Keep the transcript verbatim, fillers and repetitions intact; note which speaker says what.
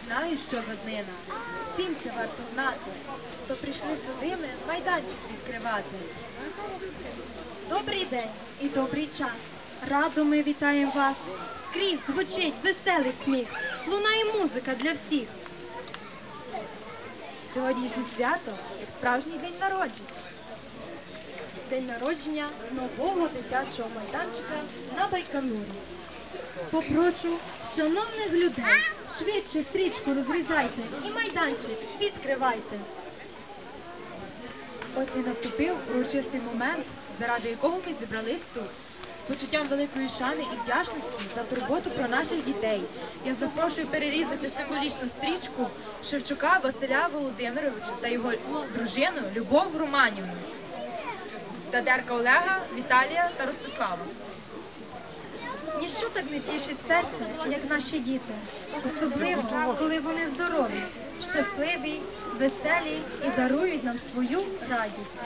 Speaker 1: знають, що за днина. Всім це варто знати, то прийшли судими майданчик відкривати.
Speaker 2: Добрий день і добрий час. Радо ми вітаємо вас. Скрізь звучить веселий сміх. Лунає музика для всіх.
Speaker 1: Сьогоднішнє свято, як справжній день народження.
Speaker 2: День народження нового дитячого майданчика на Байконурі. Попрошу шановних людей, швидше стрічку розрізайте і майданчик відкривайте.
Speaker 1: Ось і наступив урочистий момент, заради якого ми зібрались тут. З почуттям великої шани і вдячності за турботу про наших дітей. Я запрошую перерізати символічну стрічку Шевчука Василя Володимировича та його дружину Любов Романівну, Дадерка Олега, Віталія та Ростислава.
Speaker 2: Ніщо так не тішить серце, як наші діти. Особливо, коли вони здорові, щасливі, веселі і дарують нам свою радість.